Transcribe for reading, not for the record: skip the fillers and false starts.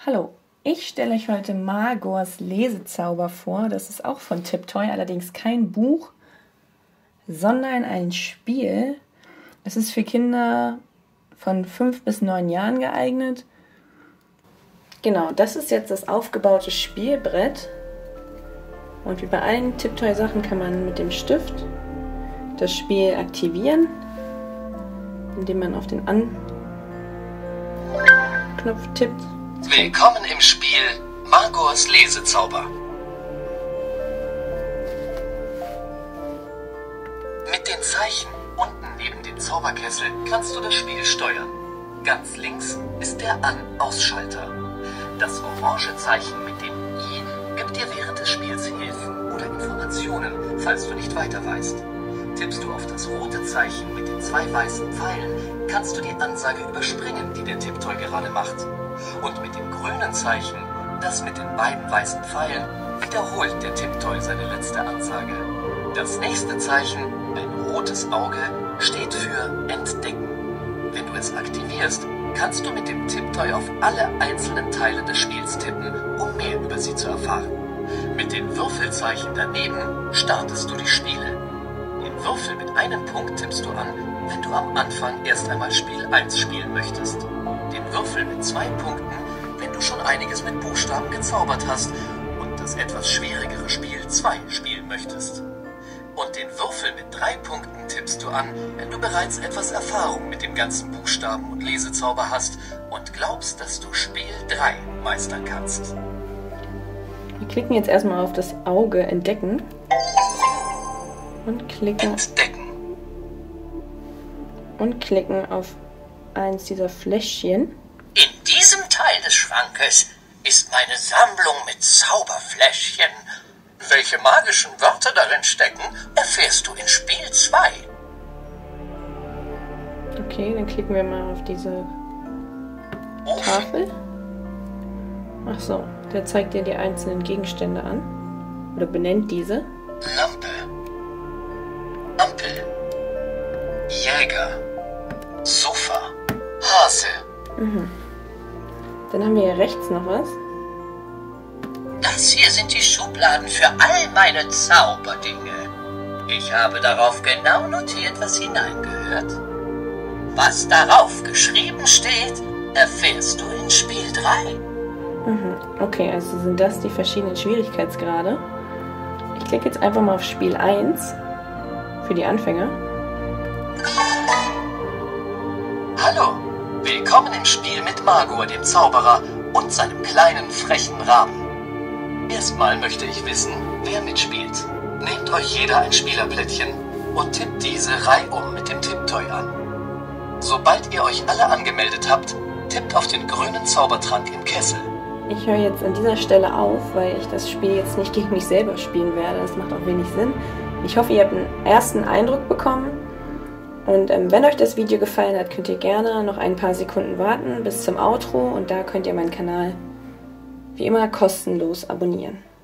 Hallo, ich stelle euch heute Magors Lesezauber vor. Das ist auch von Tiptoy, allerdings kein Buch, sondern ein Spiel. Es ist für Kinder von 5 bis 9 Jahren geeignet. Genau, das ist jetzt das aufgebaute Spielbrett. Und wie bei allen Tiptoy-Sachen kann man mit dem Stift das Spiel aktivieren, indem man auf den An-Knopf tippt. Willkommen im Spiel Magors Lesezauber. Mit den Zeichen unten neben dem Zauberkessel kannst du das Spiel steuern. Ganz links ist der An-Ausschalter. Das orange Zeichen mit dem I gibt dir während des Spiels Hilfen oder Informationen, falls du nicht weiter weißt. Tippst du auf das rote Zeichen mit den 2 weißen Pfeilen, kannst du die Ansage überspringen, die der Tiptoy gerade macht. Und mit dem grünen Zeichen, das mit den beiden weißen Pfeilen, wiederholt der Tiptoy seine letzte Ansage. Das nächste Zeichen, ein rotes Auge, steht für Entdecken. Wenn du es aktivierst, kannst du mit dem Tiptoy auf alle einzelnen Teile des Spiels tippen, um mehr über sie zu erfahren. Mit den Würfelzeichen daneben startest du die Spiele. Den Würfel mit einem Punkt tippst du an, wenn du am Anfang erst einmal Spiel 1 spielen möchtest. Den Würfel mit 2 Punkten, wenn du schon einiges mit Buchstaben gezaubert hast und das etwas schwierigere Spiel 2 spielen möchtest. Und den Würfel mit 3 Punkten tippst du an, wenn du bereits etwas Erfahrung mit dem ganzen Buchstaben- und Lesezauber hast und glaubst, dass du Spiel 3 meistern kannst. Wir klicken jetzt erstmal auf das Auge Entdecken und klicken auf eins dieser Fläschchen. In diesem Teil des Schrankes ist meine Sammlung mit Zauberfläschchen. Welche magischen Wörter darin stecken, erfährst du in Spiel 2. Okay, dann klicken wir mal auf diese Tafel. Ach so, der zeigt dir die einzelnen Gegenstände an. Oder benennt diese. Lampe, Ampel, Jäger, Sofa, Hase. Dann haben wir hier rechts noch was. Das hier sind die Schubladen für all meine Zauberdinge. Ich habe darauf genau notiert, was hineingehört. Was darauf geschrieben steht, erfährst du in Spiel 3. Okay, also sind das die verschiedenen Schwierigkeitsgrade. Ich klicke jetzt einfach mal auf Spiel 1 für die Anfänger. Hallo, willkommen im Spiel mit Magor, dem Zauberer, und seinem kleinen, frechen Raben. Erstmal möchte ich wissen, wer mitspielt. Nehmt euch jeder ein Spielerplättchen und tippt diese reihum mit dem Tiptoy an. Sobald ihr euch alle angemeldet habt, tippt auf den grünen Zaubertrank im Kessel. Ich höre jetzt an dieser Stelle auf, weil ich das Spiel jetzt nicht gegen mich selber spielen werde. Das macht auch wenig Sinn. Ich hoffe, ihr habt einen ersten Eindruck bekommen. Und wenn euch das Video gefallen hat, könnt ihr gerne noch ein paar Sekunden warten bis zum Outro. Und da könnt ihr meinen Kanal wie immer kostenlos abonnieren.